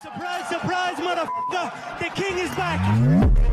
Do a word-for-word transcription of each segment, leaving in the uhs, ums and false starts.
Surprise, surprise, motherfucker! The king is back!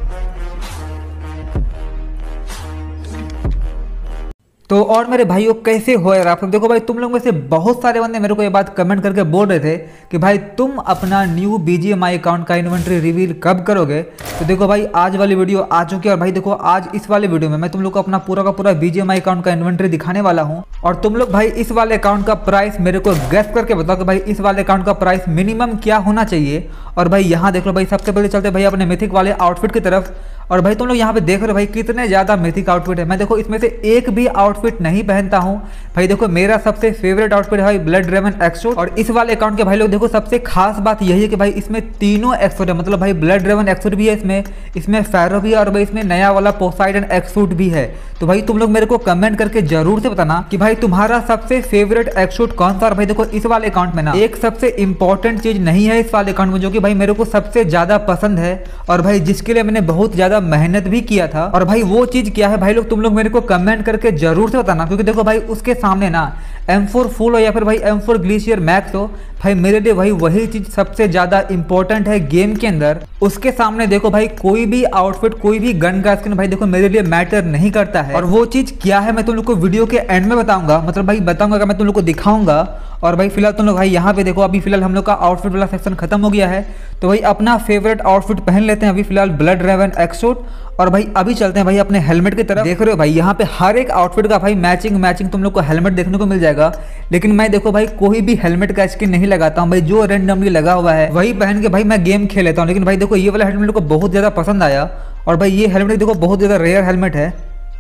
तो और मेरे भाइयों कैसे हो यार आप लोग। देखो भाई तुम लोग में से बहुत सारे बंदे मेरे को ये बात कमेंट करके बोल रहे थे कि भाई तुम अपना न्यू बीजीएमआई अकाउंट का इन्वेंटरी रिवील कब करोगे। तो देखो भाई आज वाली वीडियो आ चुकी है और भाई देखो आज इस वाले वीडियो में मैं तुम लोग को अपना पूरा का पूरा बीजीएमआई अकाउंट का इन्वेंटरी दिखाने वाला हूँ। और तुम लोग भाई इस वाले अकाउंट का प्राइस मेरे को गेस करके बताओ कि भाई इस वाले अकाउंट का प्राइस मिनिमम क्या होना चाहिए। और भाई यहाँ देख लो भाई सबसे पहले चलते भाई अपने मिथिक वाले आउटफिट की तरफ। और भाई तुम लोग यहाँ पे देख रहे हो भाई कितने ज़्यादा मिथिक आउटफिट है। मैं देखो इसमें से एक भी आउटफिट नहीं पहनता हूँ भाई। देखो मेरा सबसे फेवरेट आउटफिट है भाई ब्लड ड्रैगन एक्सोट। और इस वाले अकाउंट के भाई लोग देखो सबसे खास बात यही है कि भाई इसमें तीनों एक्सोट है। मतलब भाई ब्लड ड्रैगन एक्सोट भी है इसमें, इसमें फैरो भी है और भाई इसमें नया वाला पोसाइडन एक्सोट भी है। तो भाई तुम लोग मेरे को कमेंट करके जरूर से बताना कि भाई तुम्हारा सबसे फेवरेट एक्सोट कौन सा। और भाई देखो इस वाले अकाउंट में ना एक सबसे इंपॉर्टेंट चीज नहीं है इस वाले अकाउंट में जो कि भाई मेरे को सबसे ज्यादा पसंद है और भाई जिसके लिए मैंने बहुत ज्यादा मेहनत भी किया था। और भाई वो चीज क्या है भाई लोग तुम लोग मेरे को कमेंट करके जरूर से बताना, क्योंकि देखो भाई उसके सामने ना एम फोर फुल हो या फिर भाई एम फोर ग्लेशियर मैक्स हो, भाई मेरे लिए भाई वही चीज सबसे ज्यादा इंपॉर्टेंट है गेम के अंदर। उसके सामने देखो भाई कोई भी आउटफिट कोई भी गन का स्किन भाई देखो मेरे लिए मैटर नहीं करता है। और वो चीज क्या है मैं तुम लोग को वीडियो के एंड में बताऊंगा, मतलब भाई बताऊंगा, मैं तुम लोग को दिखाऊंगा। और भाई फिलहाल तुम लोग भाई यहाँ पे देखो अभी फिलहाल हम लोग का आउटफिट वाला सेक्शन खत्म हो गया है। तो भाई अपना फेवरेट आउटफिट पहन लेते हैं अभी फिलहाल ब्लड ड्रैगन एक्सोट। और भाई अभी चलते हैं भाई अपने हेलमेट की तरफ। देख रहे हो भाई यहाँ पे हर एक आउटफिट का भाई मैचिंग मैचिंग तुम लोग को हेलमेट देखने को मिल जाएगा। लेकिन मैं देखो भाई कोई भी हेलमेट का स्किन नहीं लगाता हूँ भाई, जो रेंडमली लगा हुआ है वही पहन के भाई मैं गेम खेल लेता हूँ। लेकिन भाई देखो ये वाला हेलमेट मेरे को बहुत ज्यादा पसंद आया और भाई ये हेलमेट देखो बहुत ज्यादा रेयर हेलमेट है।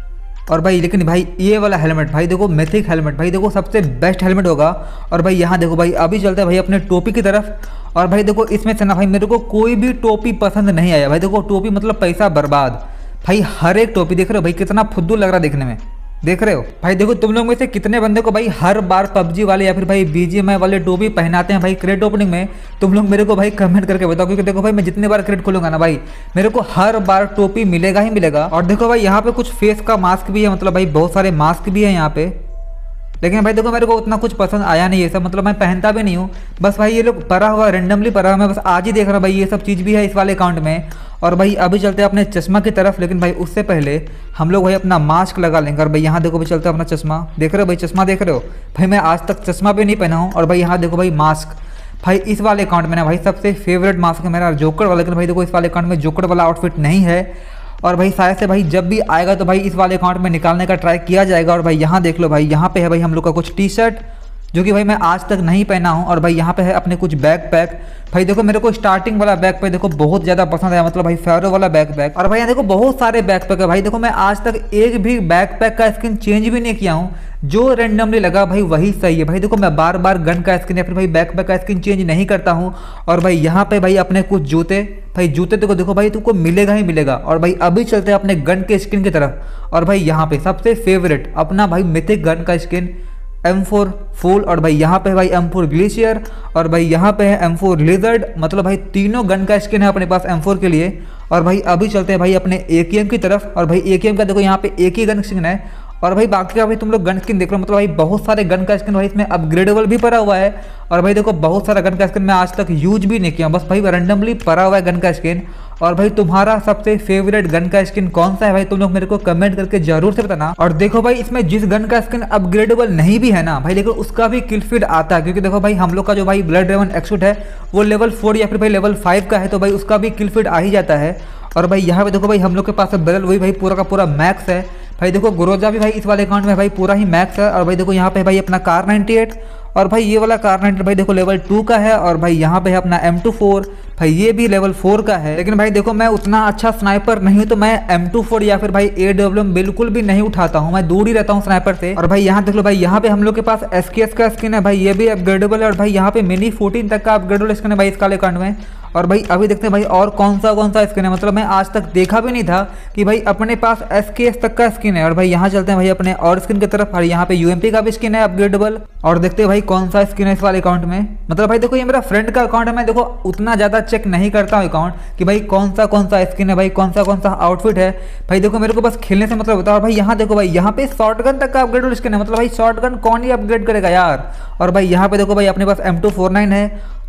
और भाई लेकिन भाई ये वाला हेलमेट भाई देखो मिथिक हेलमेट भाई देखो सबसे बेस्ट हेलमेट होगा। और भाई यहाँ देखो भाई अभी चलते हैं भाई अपने टोपी की तरफ। और भाई देखो इसमें से ना भाई मेरे को कोई भी टोपी पसंद नहीं आया भाई। देखो टोपी मतलब पैसा बर्बाद भाई। हर एक टोपी देख रहे हो भाई कितना फुद्दू लग रहा है देखने में, देख रहे हो भाई। देखो तुम लोग में से कितने बंदे को भाई हर बार पबजी वाले या फिर भाई बीजीएमआई वाले टोपी पहनाते हैं भाई क्रेट ओपनिंग में। तुम लोग मेरे को भाई कमेंट करके बताओ, क्योंकि देखो भाई मैं जितने बार क्रेट खोलूंगा ना भाई मेरे को हर बार टोपी मिलेगा ही मिलेगा। और देखो भाई यहाँ पे कुछ फेस का मास्क भी है, मतलब भाई बहुत सारे मास्क भी है यहाँ पे। लेकिन भाई देखो मेरे को उतना कुछ पसंद आया नहीं ये सब, मतलब मैं पहनता भी नहीं हूँ। बस भाई ये लोग पड़ा हुआ रेंडमली पड़ा हुआ, मैं बस आज ही देख रहा हूँ भाई ये सब चीज़ भी है इस वाले अकाउंट में। और भाई अभी चलते हैं अपने चश्मा की तरफ। लेकिन भाई उससे पहले हम लोग भाई अपना मास्क लगा लेंगे। और भाई यहाँ देखो भाई चलते हैं अपना चश्मा, देख रहे हो भाई चश्मा देख रहे हो भाई, मैं आज तक चश्मा भी नहीं पहना हूँ। और भाई यहाँ देखो भाई मास्क भाई इस वाले अकाउंट में ना भाई सबसे फेवरेट मास्क है मेरा जोकर वाला। लेकिन भाई देखो इस वाले अकाउंट में जोकर वाला आउटफिट नहीं है। और भाई शायद से भाई जब भी आएगा तो भाई इस वाले अकाउंट में निकालने का ट्राई किया जाएगा। और भाई यहाँ देख लो भाई यहाँ पे है भाई हम लोग का कुछ टी शर्ट जो कि भाई मैं आज तक नहीं पहना हूँ। और भाई यहाँ पे है अपने कुछ बैक पैक। भाई देखो मेरे को स्टार्टिंग वाला बैक पैक देखो बहुत ज़्यादा पसंद आया, मतलब भाई फैरो वाला बैक पैक। और भाई यहाँ देखो बहुत सारे बैक पैक है भाई। देखो मैं आज तक एक भी बैक पैक का स्किन चेंज भी नहीं किया हूँ, जो रेंडमली लगा भाई वही सही है भाई। देखो मैं बार बार गन का स्किन या फिर भाई बैक पैक का स्किन चेंज नहीं करता हूँ। और भाई यहाँ पे भाई अपने कुछ जूते भाई जूते देखो देखो भाई तुमको मिलेगा ही मिलेगा। और भाई अभी चलते हैं अपने गन के स्किन की तरफ। और भाई यहाँ पे सबसे फेवरेट अपना भाई मिथिक गन का स्किन एम फोर फुल। और भाई यहाँ पे है भाई एम फोर ग्लेशियर। और भाई यहाँ पे है एम फोर लिजर्ड। मतलब भाई तीनों गन का स्किन है अपने पास एम फोर के लिए। और भाई अभी चलते हैं भाई अपने ए के एम की तरफ। और भाई ए के एम का देखो यहाँ पे एक ही गन स्किन है। और भाई बाकी का भाई तुम लोग गन स्किन देख रहे हो, मतलब भाई बहुत सारे गन का स्किन भाई इसमें अपग्रेडेबल भी पड़ा हुआ है। और भाई देखो बहुत सारा गन का स्किन मैं आज तक यूज भी नहीं किया, बस भाई रैंडमली पड़ा हुआ है गन का स्किन। और भाई तुम्हारा सबसे फेवरेट गन का स्किन कौन सा है भाई तुम लोग मेरे को कमेंट करके जरूर से बताना। और देखो भाई इसमें जिस गन का स्किन अपग्रेडेबल नहीं भी है ना भाई लेकिन उसका भी किल फीड आता है, क्योंकि देखो भाई हम लोग का जो भाई ब्लड ड्रैगन एक्सोट है वो लेवल फोर या फिर भाई लेवल फाइव का है, तो भाई उसका भी किल फीड आ ही जाता है। और भाई यहाँ पे देखो भाई हम लोग के पास बैरल वही भाई पूरा का पूरा मैक्स है भाई। देखो ग्रोजा भी भाई इस वाले अकाउंट में भाई पूरा ही मैक्स है। और भाई देखो यहाँ पे भाई अपना कार नाइन्टी एट। और भाई ये वाला कार नाइन्टी भाई देखो लेवल टू का है। और भाई यहाँ पे है अपना एम टू फोर भाई ये भी लेवल फोर का है। लेकिन भाई देखो मैं उतना अच्छा स्नाइपर नहीं हूँ, तो मैं एम टू फोर या फिर भाई ए डब्ल्यू एम बिल्कुल भी नहीं उठाता हूँ, मैं दूर ही रहता हूँ स्नाइपर से। और भाई यहाँ देख लो भाई यहाँ पे हम लोग के पास एस के एस का स्किन है भाई, ये भी अपग्रेडेबल है। और भाई यहाँ पे मिनी फोर्टीन तक का अपग्रेडेबल स्किन है भाई इस वाले अकाउंट में। और भाई अभी देखते हैं भाई और कौन सा कौन सा स्किन है, मतलब मैं आज तक देखा भी नहीं था कि भाई अपने पास एस के एस तक का स्किन है। और भाई यहाँ चलते हैं भाई अपने और स्किन की तरफ। और यहाँ पे यूएमपी का भी स्किन है अपग्रेडेबल। और देखते हैं भाई कौन सा स्किन है इस वाले अकाउंट में। मतलब भाई देखो ये मेरा फ्रेंड का अकाउंट है, मैं देखो उतना ज़्यादा चेक नहीं करता हूँ अकाउंट कि भाई कौन सा कौन सा स्किन है भाई, कौन सा कौन सा आउटफिट है भाई। देखो मेरे को बस खेलने से मतलब होता है। और भाई यहाँ देखो भाई यहाँ पे शॉटगन तक का अपग्रेडेबल स्किन है, मतलब भाई शॉटगन कौन ही अपग्रेड करेगा यार। और भाई यहाँ पे देखो भाई अपने पास एम टू फोर नाइन है।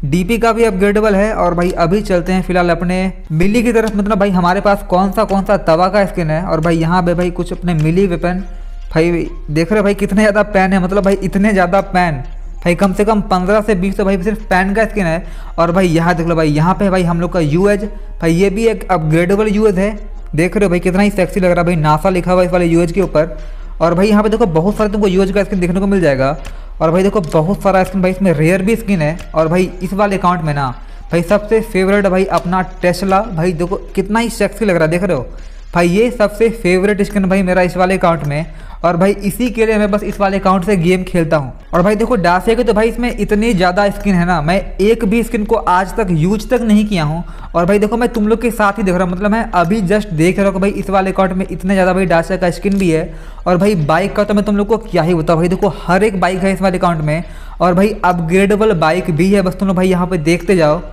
डीपी का भी अपग्रेडेबल है। और भाई अभी चलते हैं फिलहाल अपने मिली की तरफ। मतलब भाई हमारे पास कौन सा कौन सा तवा का स्किन है। और भाई यहाँ पे भाई कुछ अपने मिली वेपन, भाई देख रहे हो भाई कितने ज़्यादा पैन है। मतलब भाई इतने ज़्यादा पैन, भाई कम से कम पंद्रह से बीस तो भाई सिर्फ पैन का स्किन है। और भाई यहाँ देख लो भाई, यहाँ पे भाई हम लोग का यूएज, भाई ये भी एक अपग्रेडेबल यूएज है। देख रहे हो भाई कितना ही सेक्सी लग रहा है भाई, नासा लिखा हुआ है इस वाले यूएज के ऊपर। और भाई यहाँ पे देखो बहुत सारे तुमको यूएज का स्किन देखने को मिल जाएगा। और भाई देखो बहुत सारा स्किन भाई, इसमें रेयर भी स्किन है। और भाई इस वाले अकाउंट में ना भाई सबसे फेवरेट भाई अपना टेस्ला, भाई देखो कितना ही सेक्सी लग रहा है, देख रहे हो भाई ये सबसे फेवरेट स्किन भाई मेरा इस वाले अकाउंट में। और भाई इसी के लिए मैं बस इस वाले अकाउंट से गेम खेलता हूँ। और भाई देखो डासिया के तो भाई इसमें इतनी ज़्यादा स्किन है ना, मैं एक भी स्किन को आज तक यूज तक नहीं किया हूँ। और भाई देखो मैं तुम लोग के साथ ही देख रहा हूँ, मतलब मैं अभी जस्ट देख रहा हूँ कि भाई इस वाले अकाउंट में इतने ज़्यादा भाई डासिया का स्किन भी है। और भाई बाइक का तो मैं तुम लोग को क्या ही बताऊँ, भाई देखो हर एक बाइक है इस वाले अकाउंट में। और भाई अपग्रेडेबल बाइक भी है, बस तुम लोग भाई यहाँ पर देखते जाओ।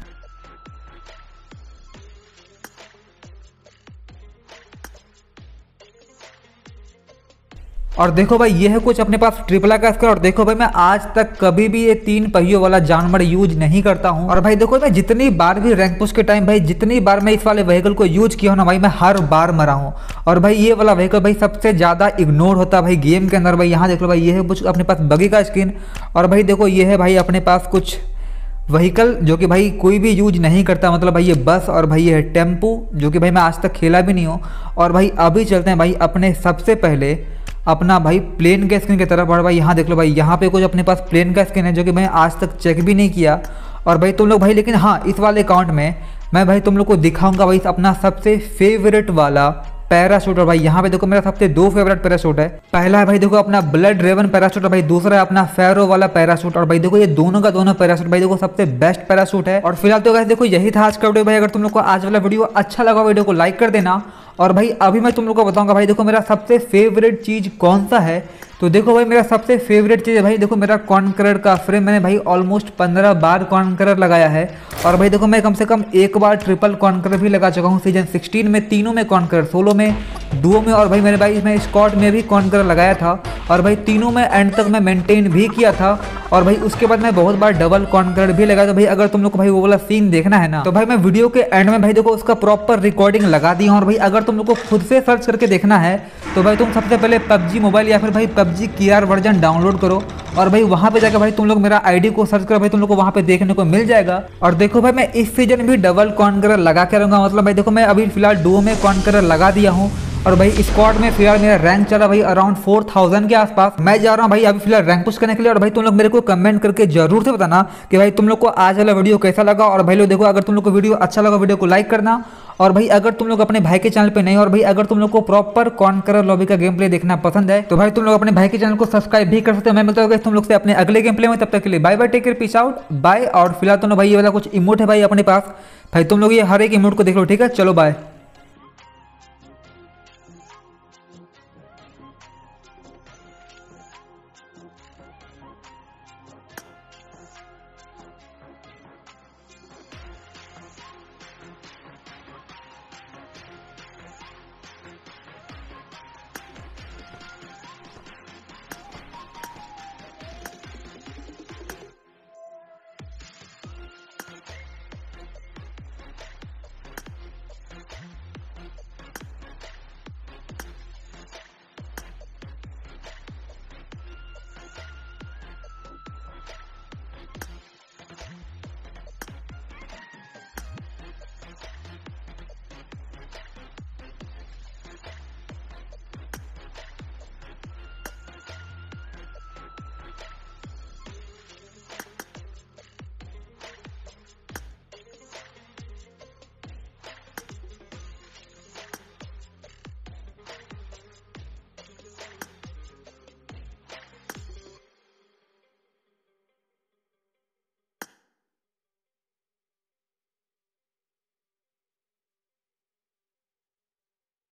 और देखो भाई ये है कुछ अपने पास ट्रिपला का स्किन। और देखो भाई मैं आज तक कभी भी ये तीन पहियों वाला जानवर यूज नहीं करता हूँ। और भाई देखो मैं जितनी बार भी रैंक पुश के टाइम भाई जितनी बार मैं इस वाले व्हीकल को यूज किया हूँ ना भाई, मैं हर बार मरा हूँ। और भाई ये वाला व्हीकल भाई सबसे ज़्यादा इग्नोर होता है भाई गेम के अंदर। भाई यहाँ देख लो भाई ये है कुछ अपने पास बगी का स्किन। और भाई देखो ये है भाई अपने पास कुछ व्हीकल जो कि भाई कोई भी यूज नहीं करता, मतलब भाई ये बस। और भाई ये है टेम्पू जो कि भाई मैं आज तक खेला भी नहीं हूँ। और भाई अभी चलते हैं भाई अपने सबसे पहले अपना भाई प्लेन का स्किन की तरफ। और भाई यहाँ देख लो भाई यहाँ पे कुछ अपने पास प्लेन का स्किन है जो कि मैं आज तक चेक भी नहीं किया। और भाई तुम लोग भाई, लेकिन हाँ इस वाले अकाउंट में मैं भाई तुम लोग को दिखाऊंगा भाई अपना सबसे फेवरेट वाला पैराशूट। और भाई यहाँ पे देखो मेरा सबसे दो फेवरेट पैराशूट है। पहला है भाई देखो अपना ब्लड रेवन पैराशूट, और भाई दूसरा है अपना फेरो वाला पैराशूट। और भाई देखो ये दोनों का दोनों पैराशूट भाई देखो सबसे बेस्ट पैराशूट है। और फिलहाल तो गाइस देखो यही था आज का वीडियो भाई। अगर तुम लोग को आज वाला वीडियो अच्छा लगा वीडियो को लाइक कर देना। और भाई अभी मैं तुम लोग को बताऊंगा भाई देखो मेरा सबसे फेवरेट चीज़ कौन सा है। तो देखो भाई मेरा सबसे फेवरेट चीज़ है भाई देखो मेरा कॉन्करर का फ्रेम। मैंने भाई ऑलमोस्ट पंद्रह बार कॉन्करर लगाया है। और भाई देखो मैं कम से कम एक बार ट्रिपल कॉन्करर भी लगा चुका हूँ सीजन सिक्सटीन में, तीनों में कॉन्करर, सोलो में, डुओ में। और भाई मेरे भाई मैं स्क्वाड में भी कॉन्करर लगाया था। और भाई तीनों में एंड तक मैं मेंटेन भी किया था। और भाई उसके बाद मैं बहुत बार डबल कॉन्करर भी लगाया। तो भाई अगर तुम लोग को भाई वो वाला सीन देखना है ना, तो भाई मैं वीडियो के एंड में भाई देखो उसका प्रॉपर रिकॉर्डिंग लगा दी हूँ। और भाई अगर तुम लोग को खुद से सर्च करके देखना है तो भाई तुम सबसे पहले पबजी मोबाइल या फिर भाई पबजी कीआर वर्जन डाउनलोड करो। और भाई वहाँ पे जाकर भाई तुम लोग मेरा आईडी को सर्च करो, भाई तुम लोग को वहाँ पे देखने को मिल जाएगा। और देखो भाई मैं इस सीजन भी डबल कॉन्करर लगा के रहूँगा। मतलब भाई देखो मैं अभी फिलहाल डुओ में कॉन्करर लगा दिया हूँ। और भाई स्क्वाड में फिलहाल मेरा रैंक चला भाई अराउंड फोर थाउजेंड के आसपास। मैं जा रहा हूँ भाई अभी फिलहाल रैंक पुश करने के लिए। और भाई तुम लोग मेरे को कमेंट करके जरूर से बताना कि भाई तुम लोग को आज वाला वीडियो कैसा लगा। और भाई लोग देखो अगर तुम लोग को वीडियो अच्छा लगा वीडियो को लाइक करना। और भाई अगर तुम लोग अपने भाई के चैनल पे नहीं, और भाई अगर तुम लोग को प्रॉपर कॉन्करर लॉबी का गेम प्ले देखना पसंद है तो भाई तुम लोग अपने भाई के चैनल को सब्सक्राइब भी कर सकते हो। मैं मिलता हूँ तुम लोग से अपने अगले गेम प्ले में, तब तक के लिए bye bye, take care, peace out, bye. और फिलहाल तुम लोग भाई ये वाला कुछ इमोट है भाई अपने पास, भाई तुम लोग ये हर एक इमोट को देख लो, ठीक है, चलो बाय।